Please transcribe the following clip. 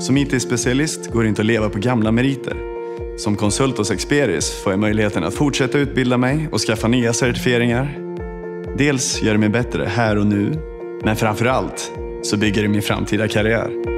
Som IT-specialist går det inte att leva på gamla meriter. Som konsult hos Experis får jag möjligheten att fortsätta utbilda mig och skaffa nya certifieringar. Dels gör det mig bättre här och nu, men framförallt så bygger det min framtida karriär.